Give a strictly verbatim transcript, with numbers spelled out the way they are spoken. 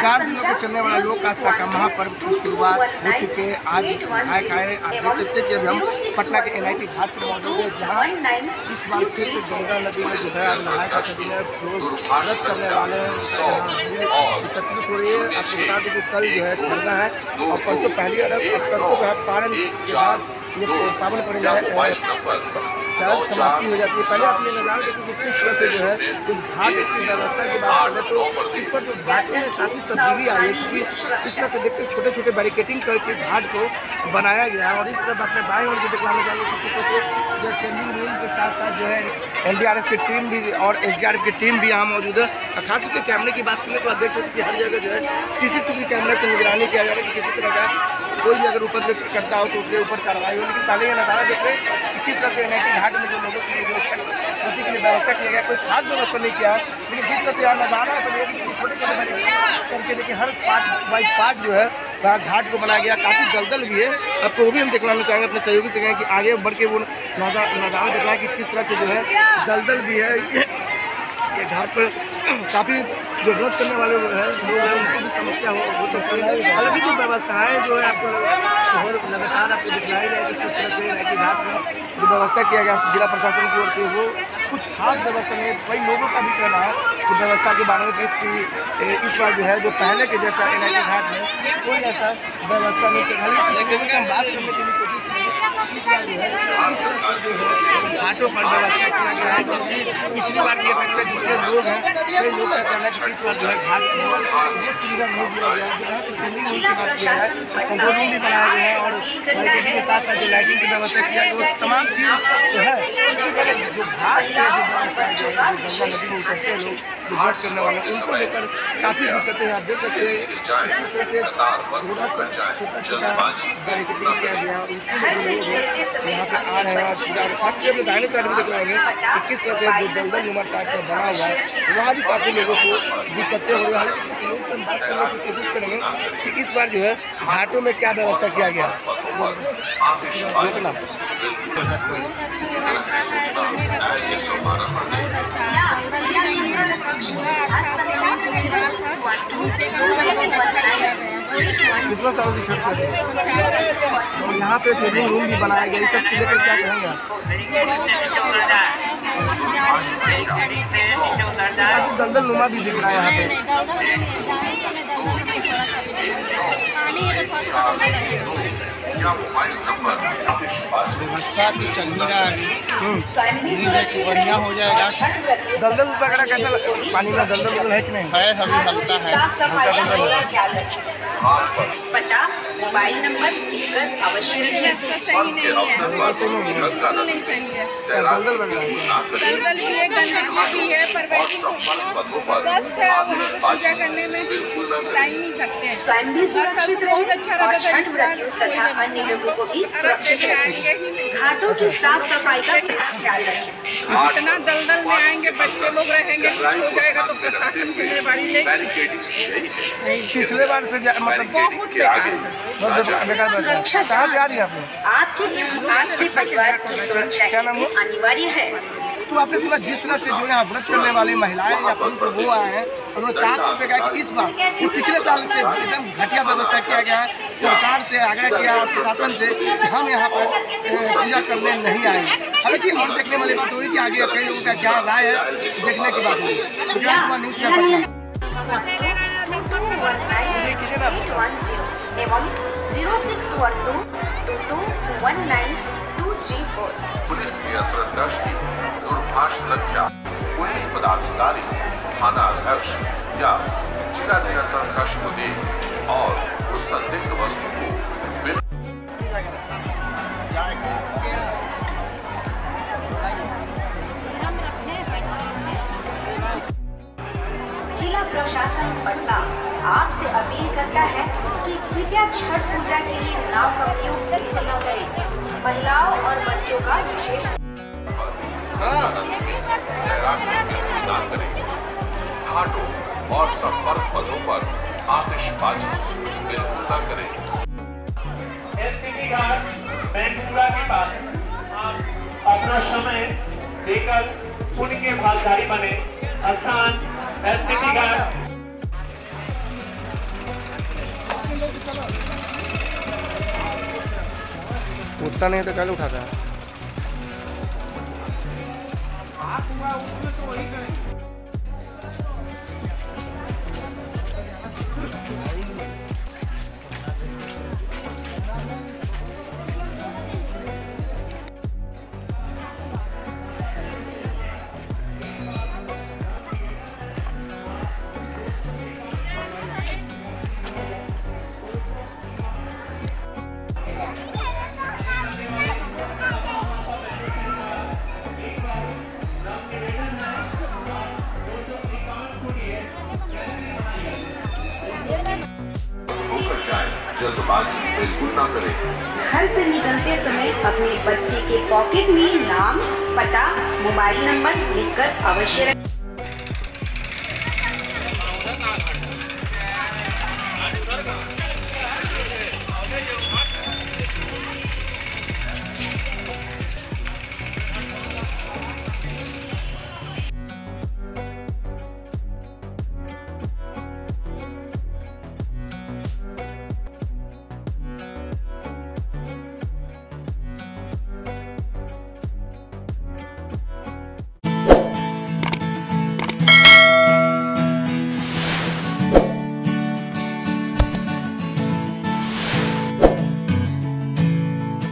चार दिनों के चलने वाला लोक आस्था का महापर्व की शुरुआत हो चुके हैं। आज नहाए खाए आप देख सकते हैं कि अभी हम पटना के एन आई टी घाट पर मौजूद है, जहाँ इस बार से गंगा नदी में जो है आज नहाए का दिन है, लोग व्रत करने वाले एकत्रित हो रही है। आपको बता दें कि कल जो है खरना है और परसों पहली अरब और परसों जो है पारण के बाद ये पावन पड़ समाप्ति हो जाती है। पहले आप ये नज़ारा देखिए कि किस तरह से जो है इस घाट की व्यवस्था की बात करें तो इस पर जो घाट में काफ़ी तब्दीली आई है, क्योंकि इस तरह से देखते छोटे छोटे बैरिकेटिंग करके घाट को बनाया गया है। और इस तरफ अपने बाएं ओर से दिखलाना चाहिए कि किस तरह से जो चेंजिंग रूम के साथ साथ जो है एन डी आर एफ की टीम भी और एस डी आर एफ की टीम भी यहाँ मौजूद है। खास करके कैमरे की बात करें तो आप देख सकते हैं कि हर जगह जो है सी सी टी वी कैमरे से निगरानी किया जा रहा है कि किसी तरह का कोई भी अगर उपद्रव करता हो तो उसके ऊपर कार्रवाई हो। लेकिन पहले ये नज़ारा देख रहे हैं कि किस तरह से एन आई टी घाट में जो लोगों के लिए जो छठी के लिए व्यवस्था किया गया, कोई खास व्यवस्था नहीं किया, लेकिन जिस तरह से यहाँ नज़ारा है तो ये छोटे छोटे करके देखिए हर पार्ट बाई पार्ट जो है वहाँ घाट को बनाया गया। काफ़ी दलदल भी है, आपको वो भी हम दिखलाना चाहेंगे अपने सहयोगी से कहें कि आगे बढ़ के वो नज़ारा दिखाएं कि किस तरह से जो है दलदल भी है। ये घाट पर काफ़ी जो व्रत करने वाले लोग हैं लोग हैं उनको भी समस्या हो हो सकती है। अलग जो व्यवस्थाएँ जो है आपको शहर लगातार आपको दिखलाई जाए कि किस तरह से एन घाट में जो व्यवस्था किया गया जिला प्रशासन की ओर से वो कुछ खास व्यवस्था नहीं है। कई लोगों का भी कहना है कि व्यवस्था के बारे में कि इस बार जो है जो पहले के जैसा एन आई टी घाट में कोई ऐसा व्यवस्था नहीं है। लेकिन हम बात करने के लिए कोशिश इस बार जो है इस तरह से जो है घाटों पर व्यवस्था किया गया है, क्योंकि पिछली बार की अपेक्षा जितने लोग हैं कई लोग का कहना है कि इस बार जो है घाट ये सुविधा नहीं दिया गया है। जो है तो चेंजिंग रूम की बात किया है, कंट्रोल रूम भी बनाया गया है और बैरिकेडिंग के साथ साथ जो लाइटिंग की व्यवस्था किया है, वो तमाम चीज़ जो है जो घाट के जो व्यवस्था है जो गंगा नदी में उतरते हैं लोग जो व्रत करने वाले उनको लेकर काफ़ी दिक्कतें हैं। आप देख सकते हैं किस तरह से थोड़ा सा छोटा छोटा बैरिकेडिंग किया गया है, उनके लोग यहाँ पे आ रहे हैं और पूजा। खास करके अपने दाहिने साइड में दिखलाएंगे कि किस तरह से जो दलदल नुमा टाइप का बना हुआ है वहाँ भी काफ़ी लोगों को दिक्कतें हो रही हैं। कुछ लोगों से बात करने की कोशिश करेंगे कि इस बार जो है घाटों में क्या व्यवस्था किया गया कितना सालों की छठ और यहाँ पे चेंजिंग रूम भी बनाया गया, इस सब को लेकर क्या कहेंगे आप? दलदल नुमा भी दिख रहा है यहाँ पे। व्यवस्था की चल रहा है, उम्मीद है कि बढ़िया हो जाएगा। दलदल वगैरह कैसा पानी में दलदल है कि नहीं है? अभी हल्का है, हल्का दलदल है। पता मोबाइल नंबर सही नहीं है, बिल्कुल नहीं सही है। दलदल बन रहा है, दलदल भी है, गंदगी भी है, पर कष्ट है वहाँ पे पूजा करने में बता ही नहीं सकते हैं। हर साल तो बहुत अच्छा रहता था, इस बार अरब जैसे आएंगे ही नहीं। इतना दलदल में आएंगे, बच्चे लोग रहेंगे, कुछ हो जाएगा तो प्रशासन की जिम्मेदारी नहीं। पिछले बार से मतलब बहुत बेकार बेकार बेकार कहाँ से आ रही है आपने? क्या नाम है? अनिवार्य है। तो आपने सुना जिस तरह से जो यहाँ व्रत करने वाली महिलाएं या पुरुष वो आए हैं, उन्होंने साफ तौर पे कहा कि इस बार जो पिछले साल से एकदम घटिया व्यवस्था किया गया है, सरकार से आग्रह किया और प्रशासन से कि हम यहाँ पर पूजा करने नहीं आएंगे। हालांकि और देखने वाली बात हुई कि आगे कई लोगों का क्या राय है देखने की बात हुई। गुजरात न्यूज़ पेपर एवं zero six one two two two one nine two three four. Police नियंत्रण कक्ष की दूरभाष संख्या पुलिस पदाधिकारी, थाना अध्यक्ष या जिला नियंत्रण कक्ष को दे और उस संदिग्ध वस्तु को जिला प्रशासन पटना आपसे अपील करता है कि कृपया छठ पूजा के लिए नाव का उपयोग न करें। महिलाओं और बच्चों का विशेष घाटों और संपर्क पदों पर आतिशबाजी बिल्कुल न करें। एलसीटी घाट बैंकुड़ा के पास आप अपना समय देकर पुण्य के भागीदारी बने। स्थान एलसीटी घाट। उठता नहीं तो कल उठाता है। जल्दबाजी बिल्कुल ना करें। घर से निकलते समय अपने बच्चे के पॉकेट में नाम, पता, मोबाइल नंबर लिखकर अवश्य रखें।